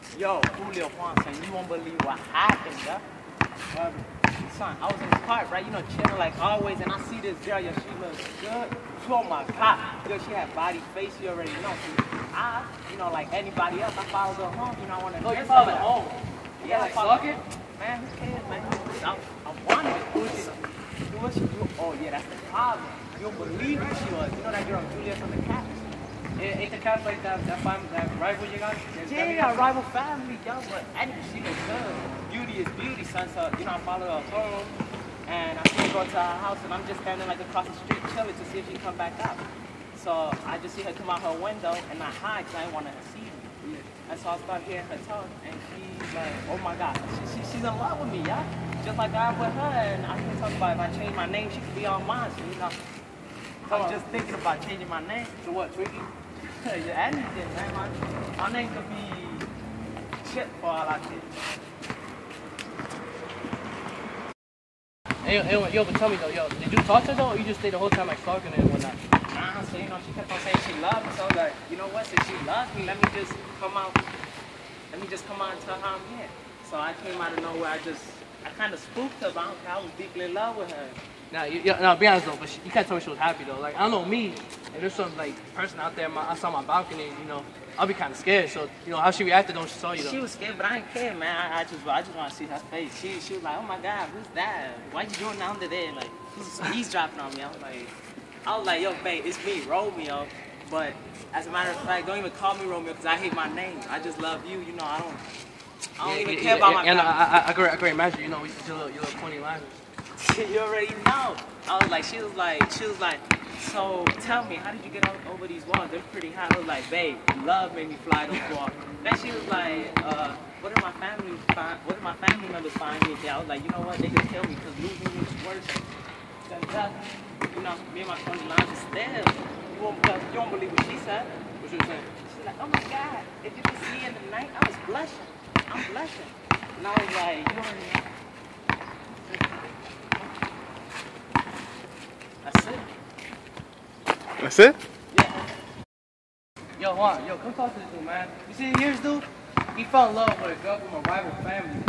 Yo, Julio Juan, son, you won't believe what happened, yeah? Son, I was in the park, right? You know, chilling like always, and I see this girl, yo, she looks good. Oh my God, yo, she had body, face, you already know. So you know, like anybody else, I followed her home, you know, I want to. Oh, you followed her home? Yeah, like suck it? Man, who cares, man? I wanted it. Do what she do. Oh, yeah, that's the problem. You don't believe who she was. You know that girl, Juliet from the Cats? Ain't the Cats like that rival you got? Yeah, rival family, yo, but anyway, she was good. Beauty is beauty, son. So, you know, I followed her home, and I see her go to her house, and I'm just standing like across the street chilling to see if she can come back out. So I just see her come out her window, and I hide because I didn't want her to see me. And so I start hearing her talk, and she's like, oh my God, she's in love with me, yeah? Just like I am with her, and I can talk about if I change my name, she could be on mine, so, you know. I'm just thinking about changing my name. To what, Twiggy? Yeah, anything, man. My name could be Chip for all I care. Hey, yo, but tell me though, yo, did you talk to her though, or you just stayed the whole time like stalking her and whatnot? Nah, so, you know, she kept on saying she loved me, so I was like, you know what, since she loves me, let me just come out and tell her I'm here. So I came out of nowhere, I kind of spooked her, but I was deeply in love with her. Nah, be honest though, but you can't tell me she was happy though. Like, I don't know, me, if there's some like person out there outside my balcony, you know, I'll be kind of scared. So, you know, how she reacted when she saw you though? She was scared, but I didn't care, man. I just want to see her face. She was like, oh my God, who's that? Why you doing under there? Like, he's dropping on me. I was like, yo, babe, it's me, Romeo. But as a matter of fact, don't even call me Romeo because I hate my name. I just love you. You know, I don't even care about my family. I can imagine, you know, your little pointy lines. You already know. She was like, so tell me, how did you get over these walls? They're pretty high. I was like, babe, love made me fly those walls. Then she was like, what did my family members find me there? I was like, you know what, they could kill me because losing me is worse than death. You know, me and my funny lines are still. You won't believe what she said. What you saying? She's like, oh my God, if you could see in the night, I was blushing. I'm blushing. And I was like, you already know. That's it. That's it? Yeah. Yo, Juan, come talk to this dude, man. You see here's dude? He fell in love with a girl from a rival family.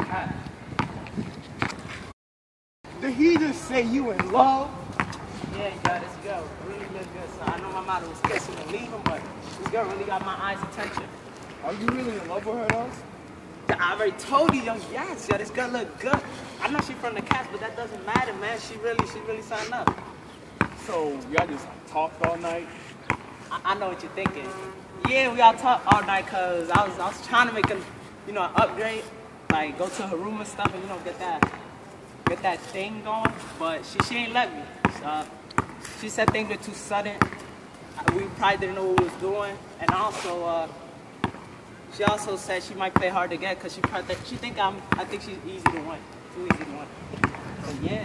Did he just say you in love? Yeah, this girl really look good. So I know my mother was kissing and leaving, but this girl really got my eyes' attention. Are you really in love with her though? I already told you, yo, yes, yo, this girl look good. I know she from the Cats, but that doesn't matter, man. She really signed up. So y'all just talked all night? I know what you're thinking. Yeah, we all talked all night because I was trying to make an upgrade, like go to her room and stuff, and you know get that thing going. But she ain't let me. She said things were too sudden. We probably didn't know what we was doing, and also she also said she might play hard to get because I think she's easy to win, too easy to win. So yeah.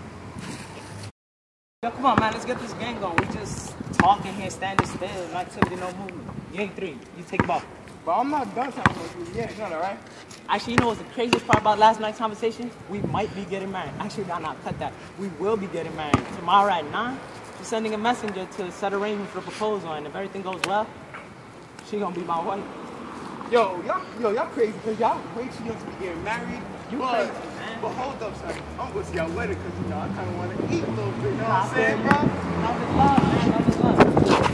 Yo, come on, man, let's get this game going. We just talking here, standing still, no activity, no movement. Game 3, you take the ball. But I'm not done talking with you. Yeah, no, right? Actually, you know what's the craziest part about last night's conversation? We might be getting married. Actually, not cut that. We will be getting married. Tomorrow at 9, we're sending a messenger to set arrangement for a proposal, and if everything goes well, she gonna be my wife. Yo, y'all crazy because y'all way too young to be getting married. You crazy, man. But hold up, son. I'm going to see y'all wedding because, you know, I kind of want to eat a little bit. You know what I'm saying, bro? Love is love, man. Love is love.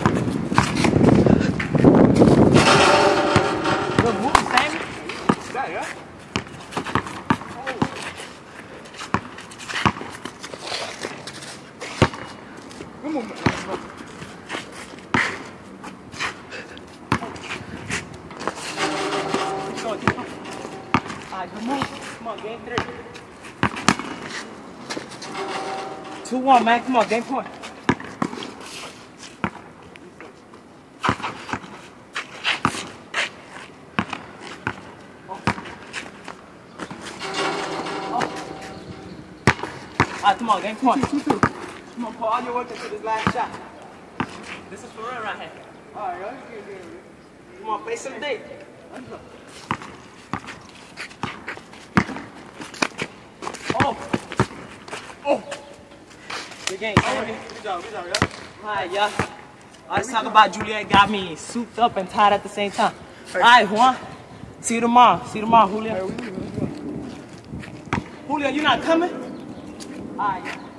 Good move, Sammy. That, yeah? Good move, man. Alright, good move. Come on, game 3. 2-1, man. Come on, game point. Alright, come on, game point. 2-2. Come on, put all your work into this last shot. This is for real right here. Alright, y'all get it. Come on, play some D. Let's go. Oh! Good game, Sammy. Good job, yeah? Alright, y'all. Let's talk about Juliet got me souped up and tied at the same time. Alright, Juan. See you tomorrow. See you tomorrow, Julio. Julio, you not coming? All right.